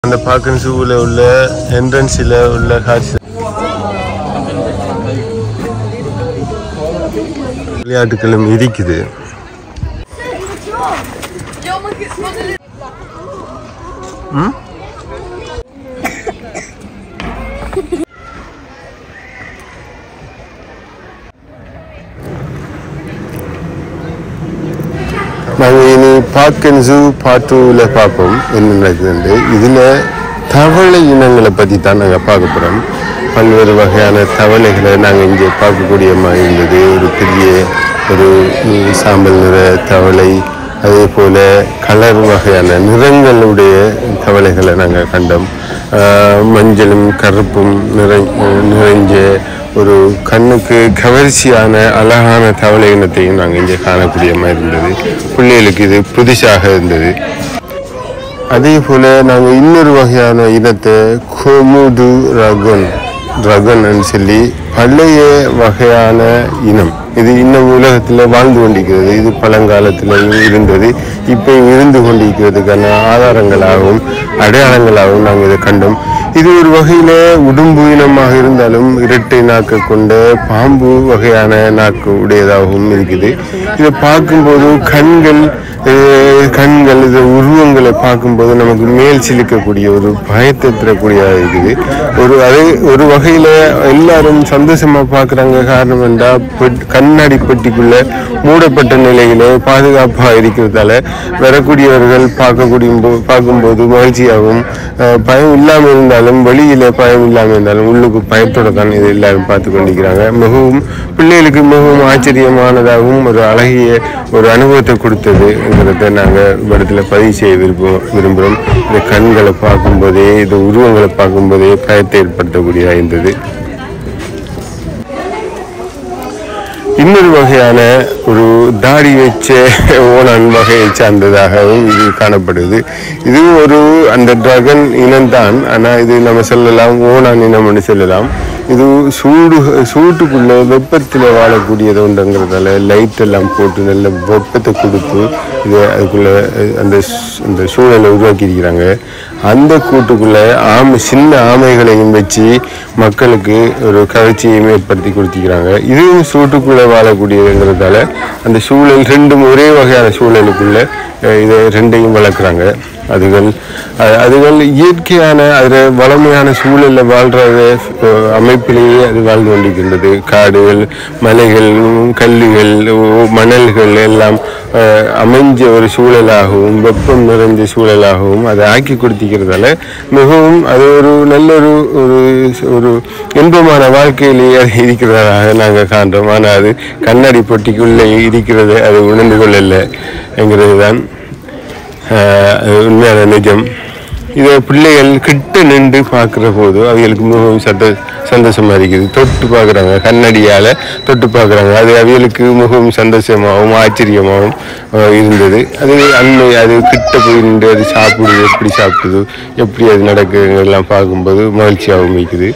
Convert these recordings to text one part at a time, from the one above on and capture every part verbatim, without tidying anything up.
அந்த பாக்கன் ஜூவில் உள்ள என்ட்ரன்ஸில் உள்ள காட்சி விளையாட்டுகளும் இருக்குது. ம் நாங்கள் இனி பாக்கன் ஜூ பார்ட் டூவில் பார்ப்போம் என்ன நடக்குதுண்டு. இதில் தவளை இனங்களை பற்றி தான் நாங்கள் பார்க்க போகிறோம். பல்வேறு வகையான தவளைகளை நாங்கள் இங்கே பார்க்கக்கூடிய மாதிரி இருந்தது. ஒரு பெரிய ஒரு சாம்பல் நிற தவளை, அதே போல் கலர் வகையான நிறங்களுடைய தவளைகளை நாங்கள் கண்டோம். மஞ்சளும் கருப்பும் நிறை நிறைஞ்ச ஒரு கண்ணுக்கு கவர்ச்சியான அழகான தவளை இனத்தையும் நாங்கள் இங்கே காணக்கூடிய மாதிரி இருந்தது. பிள்ளைகளுக்கு இது புதுசாக இருந்தது. அதே போல் நாங்கள் இன்னொரு வகையான இனத்தை கோமுடு ரகன் ரகன் சொல்லி பழைய வகையான இனம், இது இன்னும் உலகத்தில் வாழ்ந்து கொண்டிருக்கிறது. இது பழங்காலத்தில் இருந்தது, இப்போ இருந்து கொண்டிருக்கிறதுக்கான ஆதாரங்களாகவும் அடையாளங்களாகவும் நாங்கள் இதை கண்டோம். இது ஒரு வகையில் உடும்பு இனமாக இருந்தாலும் இரட்டை நாக்கு கொண்ட பாம்பு வகையான நாக்கு உடையதாகவும் இருக்குது. இதை பார்க்கும்போது கண்கள் கண்கள் இது உருவங்களை பார்க்கும்போது நமக்கு மேல் சிலிக்கக்கூடிய ஒரு பயத்தை தரக்கூடியதாக இருக்குது. ஒரு அதே ஒரு வகையில் எல்லாரும் சந்தோஷமாக பார்க்குறாங்க. காரணம் என்றால் கண்ணாடி பெட்டிக்குள்ளே மூடப்பட்ட நிலையில் பாதுகாப்பாக இருக்கிறதால வரக்கூடியவர்கள் பார்க்கக்கூடிய பார்க்கும்போது மகிழ்ச்சியாகவும் பயம் இல்லாமல் இருந்தாலும் வெளியில் பயம் இல்லாமல் இருந்தாலும் உள்ளுக்கு பயத்தோடு தான் இது எல்லாரும் பார்த்து கொண்டிருக்கிறாங்க. மிகவும் பிள்ளைகளுக்கு மிகவும் ஆச்சரியமானதாகவும் ஒரு அழகிய ஒரு அனுபவத்தை கொடுத்ததுங்கிறத நாங்கள் இடத்துல பதிவு செய்ய விரும்புவோம் விரும்புகிறோம் இந்த கண்களை பார்க்கும்போதே, இந்த உருவங்களை பார்க்கும்போதே பயத்தை ஏற்படுத்தக்கூடியதாக இருந்தது. இன்னொரு வகையான ஒரு தாடி வச்ச ஓனான் வகையை சார்ந்ததாகவும் இது காணப்படுது. இது ஒரு அந்த டிராகன் இனம்தான், ஆனால் இது நம்ம சொல்லலாம் ஓனான் இனம் என்று சொல்லலாம். இது சூடு சூட்டுக்குள்ளே வெப்பத்தில் வாழக்கூடியது உண்டுங்கிறதால லைட் எல்லாம் போட்டு நல்ல வெப்பத்தை கொடுத்து இதை அதுக்குள்ளே அந்த அந்த சூழலை உருவாக்கியிருக்கிறாங்க. அந்த கூட்டுக்குள்ளே ஆமை சின்ன ஆமைகளையும் வச்சு மக்களுக்கு ஒரு கவர்ச்சியையும் ஏற்படுத்தி கொடுத்திருக்கிறாங்க. இதுவும் சூட்டுக்குள்ளே வாழக்கூடியதுங்கிறதால அந்த சூழல் ரெண்டும் ஒரே வகையான சூழலுக்குள்ளே இதை ரெண்டையும் வளர்க்குறாங்க. அதுகள் அதுகள் இயற்கையான அதில் வளமையான சூழலில் வாழ்கிற அமைப்பிலேயே அது வாழ்ந்து கொண்டிருக்கின்றது. காடுகள், மலைகள், கல்லுகள், மணல்கள் எல்லாம் அமைஞ்ச ஒரு சூழலாகவும் வெப்பம் நிறைஞ்ச சூழலாகவும் அதை ஆக்கி கொடுத்திக்கிறதால மிகவும் அது ஒரு நல்ல ஒரு ஒரு இன்பமான வாழ்க்கையிலேயே அது இருக்கிறதாக நாங்கள் காண்றோம். ஆனால் அது கண்ணாடி பொட்டிக்குள்ளே இருக்கிறது அது உணர்ந்து கொள்ளலை என்கிறது தான் உண்மையான நிஜம். இதை பிள்ளைகள் கிட்ட நின்று பார்க்குற போது அவைகளுக்கு மிகவும் சந்த சந்தோஷமாக இருக்குது. தொட்டு பார்க்குறாங்க, கண்ணடியால் தொட்டு பார்க்குறாங்க. அது அவைகளுக்கு மிகவும் சந்தோஷமாகவும் ஆச்சரியமாகவும் இருந்தது. அது அன்னை அது கிட்ட போய் நின்று அது சாப்பிடுது, எப்படி சாப்பிடுது, எப்படி அது நடக்குதுங்கெல்லாம் பார்க்கும்போது மகிழ்ச்சியாகவும் இருக்குது.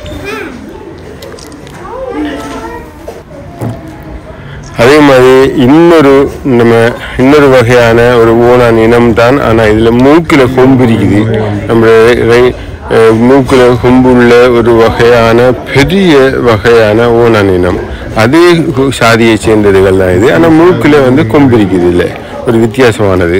அதே மாதிரி இன்னொரு நம்ம இன்னொரு வகையான ஒரு ஓனான் இனம் தான், ஆனால் இதில் மூக்கில் கொம்பு இருக்குது. நம்ம மூக்கில் கொம்புள்ள ஒரு வகையான பெரிய வகையான ஓனான் இனம், அதே சாதியை சேர்ந்ததுகள் தான் இது. ஆனால் மூக்கில் வந்து கொம்பு இருக்குது, இல்லை ஒரு வித்தியாசமானது.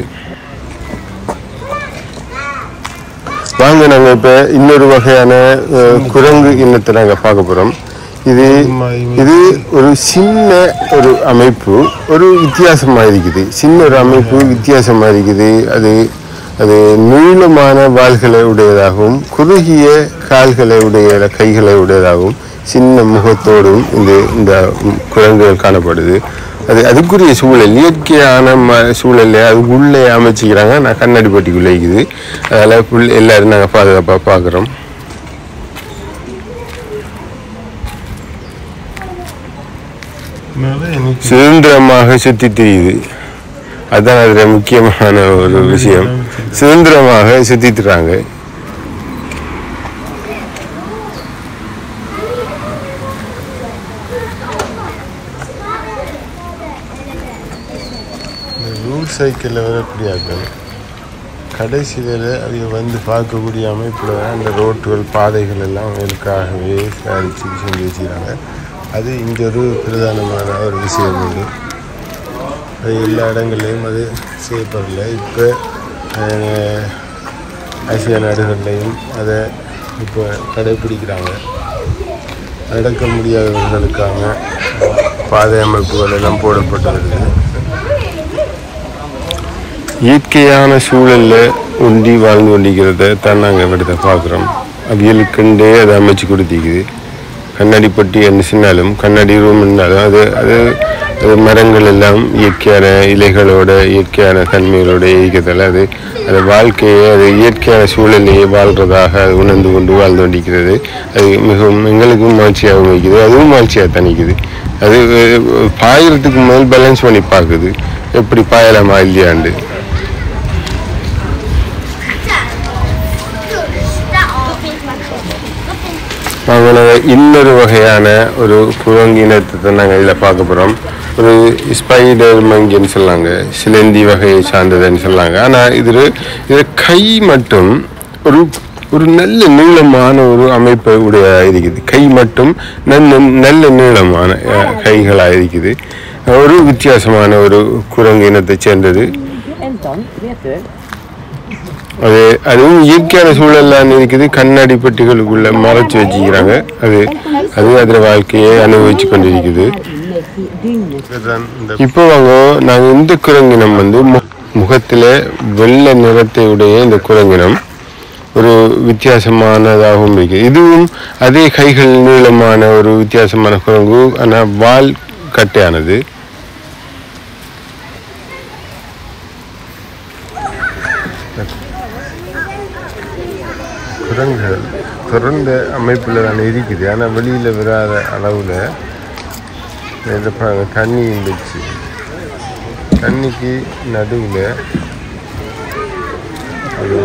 வாங்க நாங்கள் இப்போ இன்னொரு வகையான குரங்கு இனத்தை நாங்கள் பார்க்க போகிறோம். இது இது ஒரு சின்ன ஒரு அமைப்பு, ஒரு வித்தியாசமாக இருக்குது. சின்ன ஒரு அமைப்பு வித்தியாசமாக இருக்குது. அது அது நீளமான வாள்களை உடையதாகவும் குறுகிய கால்களை உடைய கைகளை உடையதாகவும் சின்ன முகத்தோடும் இந்த இந்த குரங்குகள் காணப்படுது. அது அதுக்குரிய சூழல் இயற்கையான ம சூழலை அது உள்ளே அமைச்சிக்கிறாங்க. நான் கண்ணாடி பட்டிக்குள்ளே இருக்குது. அதில் புல் எல்லோரும் நாங்கள் பாதுகாப்பாக பார்க்குறோம். சுதந்திரமாக சுற்றி தெரியுது, அதுதான் அதில் முக்கியமான ஒரு விஷயம். சுதந்திரமாக சுற்றிட்டுறாங்க. ரூல் சைக்கிளில் வரக்கூடிய ஆட்கள் கடைசியில் அவங்க வந்து பார்க்கக்கூடிய அமைப்பில் அந்த ரோட்டுகள் பாதைகள் எல்லாம் அவங்களுக்காகவே தயாரித்து செஞ்சு வச்சுக்கிறாங்க. அது இங்கே ஒரு பிரதானமான ஒரு விஷயம் உண்டு. அது எல்லா இடங்கள்லையும் அது செய்யப்படலை. இப்போ ஆசியா நாடுகள்லையும் அதை இப்போ கடைப்பிடிக்கிறாங்க. நடக்க முடியாதவர்களுக்கான பாதை அமைப்புகள் எல்லாம் போடப்பட்டு வருது. இயற்கையான சூழலில் ஒண்டி வாழ்ந்து கொண்டிருக்கிறத தான் நாங்கள் இடத்த பார்க்குறோம். அவியலுக்குண்டே அதை அமைச்சு கொடுத்திக்குது. கண்ணாடி பட்டி என்ன சொன்னாலும் கண்ணாடி ரூம்னாலும் அது அது அது மரங்கள் எல்லாம் இயற்கையான இலைகளோட இயற்கையான தன்மைகளோட இயக்கத்தில் அது அது வாழ்க்கையை அது இயற்கையான சூழலையே வாழ்கிறதாக அது உணர்ந்து கொண்டு வாழ்ந்து கொண்டிருக்கிறது. அது மிகவும் எங்களுக்கும் மகிழ்ச்சியாகவும் வைக்குது, அதுவும் மகிழ்ச்சியாக தணிக்குது. அது பாயறதுக்கு மேல் பேலன்ஸ் பண்ணி பார்க்குது, எப்படி பாயலாமா இல்லையாண்டு. நாங்கள் இன்னொரு வகையான ஒரு குரங்கினத்தை நாங்கள் இதில் பார்க்க போகிறோம். ஒரு ஸ்பைடர் மங்கின்னு சொல்லாங்க, சிலந்தி வகையை சார்ந்ததுன்னு சொல்லாங்க. ஆனால் இது இது கை மட்டும் ஒரு ஒரு நல்ல நீளமான ஒரு அமைப்பை உடைய இருக்குது. கை மட்டும் நல்ல நல்ல நீளமான கைகளாக இருக்குது. ஒரு வித்தியாசமான ஒரு குரங்கு இனத்தை சேர்ந்தது. அது அதுவும் இயற்கையான சூழல்லாம் இருக்குது. கண்ணாடி பெட்டிகளுக்குள்ள மறைச்சு வச்சுக்கிறாங்க. அது அது அதில் வாழ்க்கையை அனுபவிச்சு கொண்டிருக்குது. இப்போ வாங்க, நாங்கள் இந்த குரங்கினம் வந்து முகத்தில் வெள்ளை நிறத்தை உடைய இந்த குரங்கினம் ஒரு வித்தியாசமானதாகவும் இருக்குது. இதுவும் அதே கைகள் நீளமான ஒரு வித்தியாசமான குரங்கு, ஆனால் வால் கட்டையானது. குரங்குகள் திறந்த அமைப்பில் தானே இருக்குது, ஆனால் வெளியில் வராத அளவில் தண்ணி இருந்துச்சு. தண்ணிக்கு நடுவில் ஒரு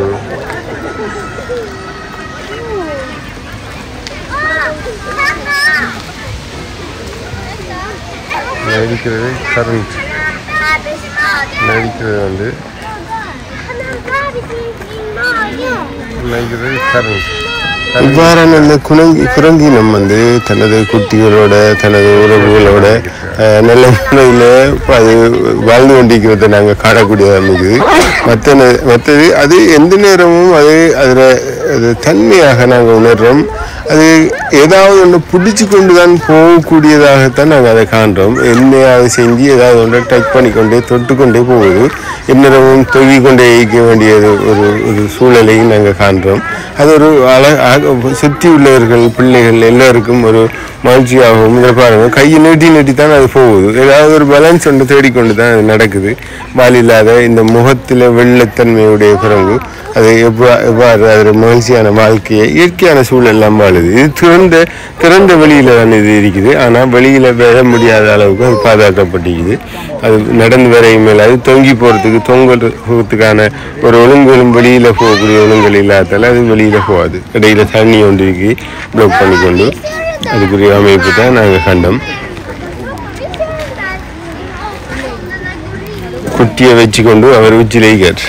நடிக்கிறது கரண்ட் நடிக்கிறது வந்து இவ்வாறான இந்த குரங்கி குரங்கினம் வந்து தனது குட்டிகளோட தனது உறவுகளோட நல்ல முறையில் அது வாழ்ந்து கொண்டிருக்கிறத நாங்கள் காணக்கூடியதாக இருக்குது. மற்ற மற்றது அது எந்த நேரமும் அது அதில் அது தன்மையாக நாங்கள் உணர்றோம். அது ஏதாவது ஒன்று பிடிச்சி கொண்டு தான் போகக்கூடியதாகத்தான் நாங்கள் அதை காண்றோம். என்னையாவது செஞ்சு ஏதாவது ஒன்றை டச் பண்ணிக்கொண்டே தொட்டுக்கொண்டே போகுது. எந்நேரமும் தொகி கொண்டே இயக்க வேண்டியது ஒரு ஒரு சூழலையும் நாங்கள் காண்றோம். அது ஒரு அழகாக சுற்றி உள்ளவர்கள் பிள்ளைகள் எல்லோருக்கும் ஒரு மகிழ்ச்சியாகவும் இதை பாருங்கள், கையை நீட்டி நீட்டி தான் அது போகுது. ஏதாவது ஒரு பேலன்ஸ் ஒன்று தேடிக்கொண்டு தான் அது நடக்குது. வாலில்லாத இந்த முகத்தில் வெள்ளத்தன்மையுடைய குரங்கு அது எவ்வா எவ்வாறு அது மகிழ்ச்சியான வாழ்க்கையை இயற்கையான சூழல்லாம் வாழுது. இது திறந்த திறந்த வெளியில் தான் இது இருக்குது. ஆனால் வெளியில் வர முடியாத அளவுக்கு அது பாதுகாக்கப்பட்டிருக்குது. அது நடந்து வரையும் மேலே அது தொங்கி போகிறதுக்கு தொங்குறதுக்கான ஒரு ஒழுங்குகளும் வெளியில் போகக்கூடிய ஒழுங்குகள் இல்லாதால அது வெளியில் போகாது. இடையில் தண்ணி ஒன்று இருக்கு ப்ளாக் பண்ணிக்கொண்டு அதுக்குரிய அமைப்பு தான் நாங்கள் கண்டோம். குட்டியை வச்சு கொண்டு அவர் உச்சிலேக்கார்.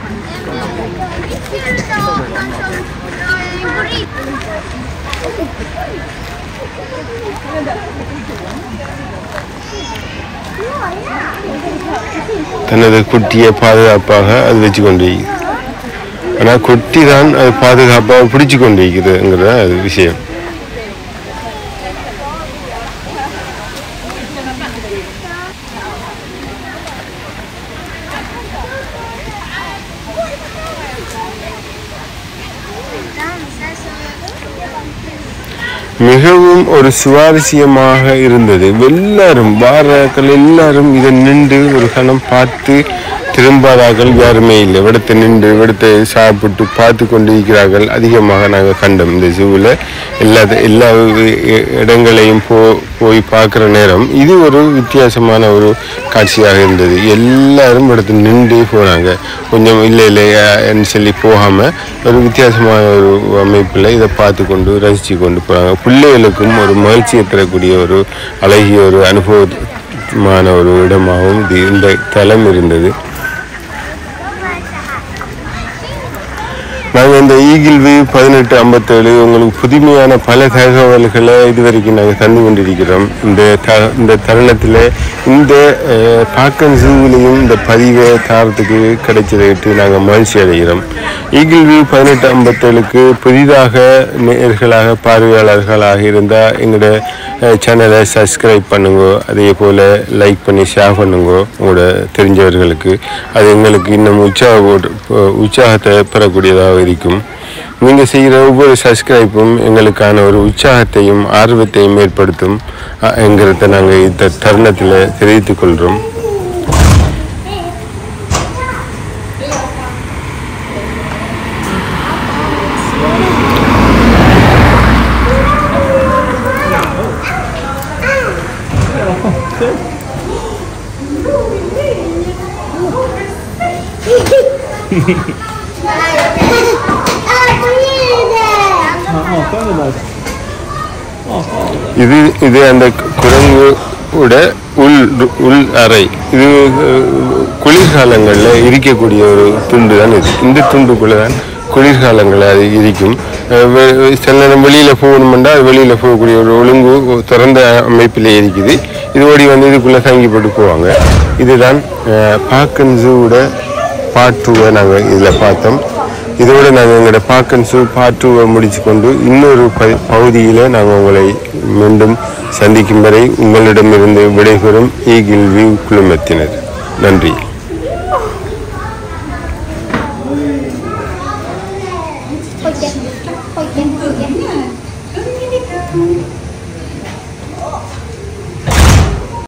தனது குட்டியை பாதுகாப்பாக அது வச்சு கொண்டு ஆனால் குட்டி தான் அது பாதுகாப்பாக பிடிச்சு கொண்டு இருக்குதுங்கிற அது விஷயம். மிகவும் ஒரு சுவாரஸ்யமாக இருந்தது. எல்லாரும் வாராக்கள் எல்லாரும் இதை நின்று ஒரு கணம் பார்த்து திரும்பாதார்கள் யாருமே இல்லை. விடத்தை நின்று விடத்தை சாப்பிட்டு பார்த்து கொண்டு இருக்கிறார்கள் அதிகமாக நாங்கள் கண்டோம். இந்த ஜூவில் எல்லா எல்லா இடங்களையும் போ போய் பார்க்குற நேரம் இது ஒரு வித்தியாசமான ஒரு காட்சியாக இருந்தது. எல்லாரும் இடத்துல நின்று போனாங்க. கொஞ்சம் இல்லை இல்லைன்னு சொல்லி போகாமல் ஒரு வித்தியாசமான ஒரு அமைப்பில் இதை பார்த்து கொண்டு ரசித்து கொண்டு போகிறாங்க. பிள்ளைகளுக்கும் ஒரு மகிழ்ச்சியை தரக்கூடிய ஒரு அழகிய ஒரு அனுபவமான ஒரு இடமாகவும் இது இந்த தலம் இருந்தது. நாங்கள் இந்த ஈகிள் வியூ பதினெட்டு ஐம்பத்தேழு உங்களுக்கு புதுமையான பல தகவல்களை இதுவரைக்கும் நாங்கள் தந்து கொண்டிருக்கிறோம். இந்த த இந்த தருணத்தில் இந்த பாக்கன் ஜூவிலையும் இந்த பதிவை தாரத்துக்கு கிடைச்சதைட்டு நாங்கள் மகிழ்ச்சி அடைகிறோம். ஈகிள் வியூ பதினெட்டு ஐம்பத்தேழுக்கு புதிதாக நேயர்களாக பார்வையாளர்களாக இருந்தால் எங்களோட சேனலை சப்ஸ்கிரைப் பண்ணுங்க, அதே போல் லைக் பண்ணி ஷேர் பண்ணுங்க உங்களோட தெரிஞ்சவர்களுக்கு. அது எங்களுக்கு இன்னும் உற்சாக உற்சாகத்தை பெறக்கூடியதாக இருக்கும். நீங்கள் செய்கிற ஒவ்வொரு சப்ஸ்கிரைப்பும் எங்களுக்கான ஒரு உற்சாகத்தையும் ஆர்வத்தையும் ஏற்படுத்தும் என்கிறத நாங்கள் இந்த தருணத்தில் தெரிவித்துக் கொள்கிறோம். இது இது அந்த குரங்கோட உள் உள் அறை. இது குளிர்காலங்களில் இருக்கக்கூடிய ஒரு துண்டு தான் இது. இந்த துண்டுக்குள்ளே தான் குளிர்காலங்களில் அது இருக்கும். சில நேரம் வெளியில் போகணுமெண்டா அது வெளியில் போகக்கூடிய ஒரு ஒழுங்கு திறந்த அமைப்பில் இருக்குது. இது ஓடி வந்து இதுக்குள்ளே தங்கிப்பட்டு போவாங்க. இதுதான் பாக்கன் ஜூவோட பார்ட் டூவை நாங்கள் இதில் பார்த்தோம். இதோடு நாங்கள் எங்களோட பாக்கன் ஜூ பார்ட் டூவை முடிச்சு கொண்டு இன்னொரு ப பகுதியில் நாங்கள் உங்களை மீண்டும் சந்திக்கும் வரை உங்களிடமிருந்து விடைபெறும் ஈகிள் வியூ குழுமத்தினர். நன்றி. Okay.